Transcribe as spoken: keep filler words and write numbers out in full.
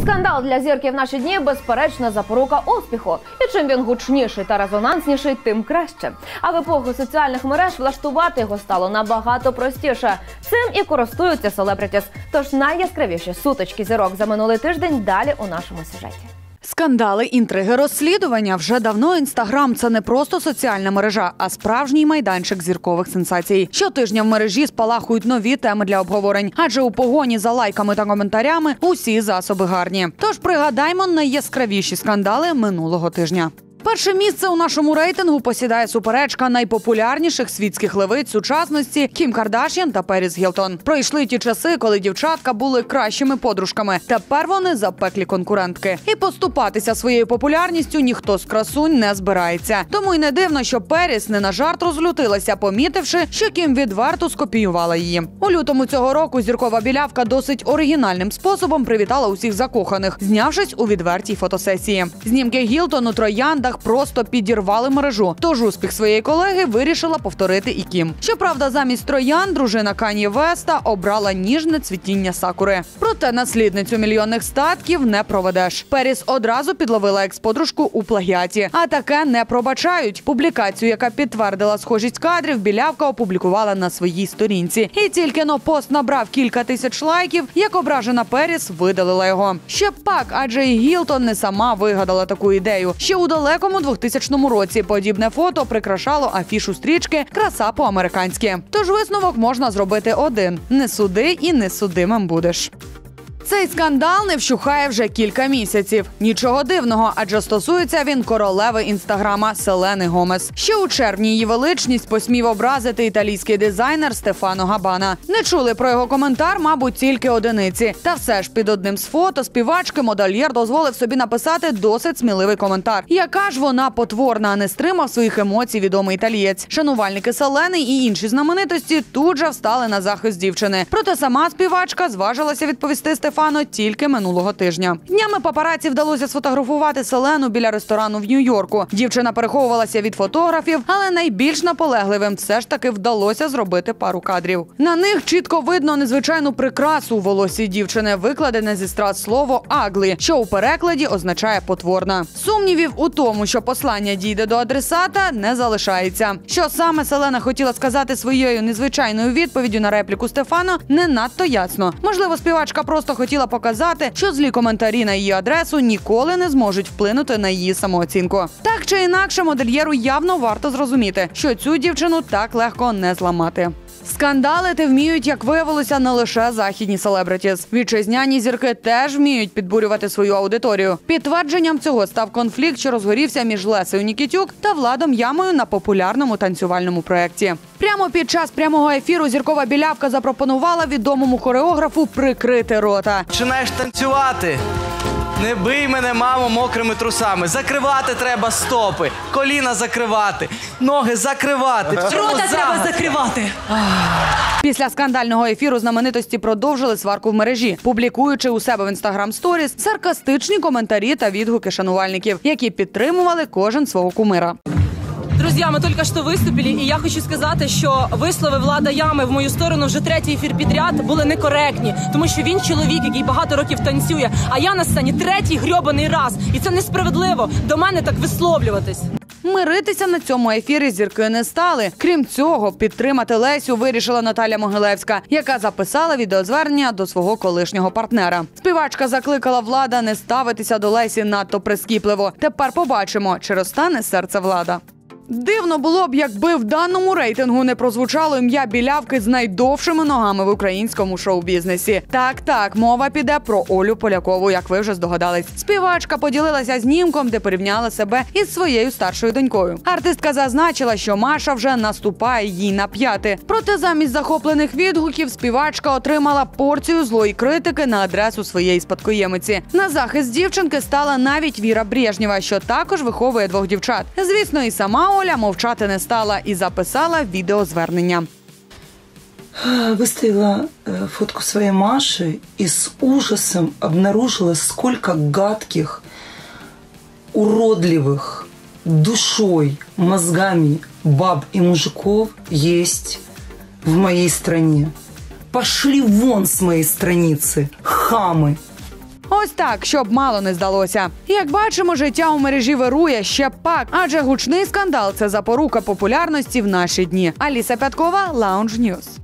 Скандал для зірки в наші дні – безперечна запорука успіху. І чим він гучніший та резонансніший, тим краще. А в епоху соціальних мереж влаштувати його стало набагато простіше. Цим і користуються селебритіс. Тож найяскравіші сутички зірок за минулий тиждень далі у нашому сюжеті. Скандали, інтриги, розслідування. Вже давно Інстаграм – це не просто соціальна мережа, а справжній майданчик зіркових сенсацій. Щотижня в мережі спалахують нові теми для обговорень. Адже у погоні за лайками та коментарями усі засоби гарні. Тож пригадаймо найяскравіші скандали минулого тижня. Перше місце у нашому рейтингу посідає суперечка найпопулярніших світських левиць сучасності Кім Кардаш'ян та Періс Гілтон. Пройшли ті часи, коли дівчатка були кращими подружками. Тепер вони запеклі конкурентки. І поступатися своєю популярністю ніхто з красунь не збирається. Тому й не дивно, що Періс не на жарт розлютилася, помітивши, що Кім відверто скопіювала її. У лютому цього року зіркова білявка досить оригінальним способом привітала усіх закоханих, знявшись у відвертій фотосесії. Знімки Гілтон у трояндах просто підірвали мережу. Тож успіх своєї колеги вирішила повторити і Кім. Щоправда, замість троянд дружина Кан'є Веста обрала ніжне цвітіння сакури. Проте наслідницю мільйонних статків не проведеш. Періс одразу підловила екс-подружку у плагіаті. А таке не пробачають. Публікацію, яка підтвердила схожість кадрів, білявка опублікувала на своїй сторінці. І тільки но пост набрав кілька тисяч лайків, як ображена Періс видалила його. Ще б пак, адже і Гілтон не сама вигадала таку ідею. Ще у далекому У двохтисячному році подібне фото прикрашало афішу стрічки «Краса по-американськи». Тож висновок можна зробити один – не суди і не судимим будеш. Цей скандал не вщухає вже кілька місяців. Нічого дивного, адже стосується він королеви Інстаграма Селени Гомес. Ще у червні її величність посмів образити італійський дизайнер Стефано Габбана. Не чули про його коментар, мабуть, тільки одиниці. Та все ж під одним з фото співачки модельєр дозволив собі написати досить сміливий коментар. Яка ж вона потворна, а не стримав своїх емоцій відомий італієць. Шанувальники Селени і інші знаменитості тут же встали на захист дівчини. Проте сама співачка зважилася відповісти Стефано тільки минулого тижня. Днями папараці вдалося сфотографувати Селену біля ресторану в Нью-Йорку. Дівчина переховувалася від фотографів, але найбільш наполегливим все ж таки вдалося зробити пару кадрів. На них чітко видно незвичайну прикрасу у волосі дівчини, викладене зі страз слово «аглі», що у перекладі означає «потворна». Сумнівів у тому, що послання дійде до адресата, не залишається. Що саме Селена хотіла сказати своєю незвичайною відповіддю на репліку Стефано, не надто ясно. Можливо, співачка просто хотіла хотіла показати, що злі коментарі на її адресу ніколи не зможуть вплинути на її самооцінку. Так чи інакше, модельєру явно варто зрозуміти, що цю дівчину так легко не зламати. Скандалити вміють, як виявилося, не лише західні селебритіс. Вітчизняні зірки теж вміють підбурювати свою аудиторію. Підтвердженням цього став конфлікт, що розгорівся між Лесею Нікітюк та Владом Ямою на популярному танцювальному проєкті. Прямо під час прямого ефіру зіркова білявка запропонувала відомому хореографу прикрити рота. Починаєш танцювати. Не бий мене, мамо, мокрими трусами. Закривати треба стопи, коліна закривати, ноги закривати. Рота треба закривати. Після скандального ефіру знаменитості продовжили сварку в мережі, публікуючи у себе в Instagram Stories саркастичні коментарі та відгуки шанувальників, які підтримували кожен свого кумира. Друзья, мы только что выступили, и я хочу сказати, що вислови Влада Ями в мою сторону вже третій ефір підряд були некоректні, тому що він чоловік, який багато років танцює, а я на сцені третій грьобаний раз. І це несправедливо до мене так висловлюватись. Миритися на цьому ефірі зірки не стали. Крім цього, підтримати Лесю вирішила Наталя Могилевська, яка записала відеозвернення до свого колишнього партнера. Співачка закликала Влада не ставитися до Лесі надто прискіпливо. Тепер побачимо, чи розтане серце Влада. Дивно було б, якби в даному рейтингу не прозвучало ім'я білявки з найдовшими ногами в українському шоу-бізнесі. Так-так, мова піде про Олю Полякову, як ви вже здогадались. Співачка поділилася знімком, де порівняла себе із своєю старшою донькою. Артистка зазначила, що Маша вже наступає їй на п'яти. Проте замість захоплених відгуків співачка отримала порцію злої критики на адресу своєї спадкоємиці. На захист дівчинки стала навіть Віра Брежнєва, що також виховує двох дівчат. Звісно, і сама Оля мовчати не стала і записала відеозвернення. Выставила фотку своей Маши и с ужасом обнаружила, сколько гадких, уродливых, душой, мозгами баб и мужиков есть в моей стране. Пошли вон с моей страницы, хамы! Ось так, щоб мало не здалося. Як бачимо, життя у мережі вирує ще пак, адже гучний скандал – це запорука популярності в наші дні. Аліса Пяткова, Lounge News.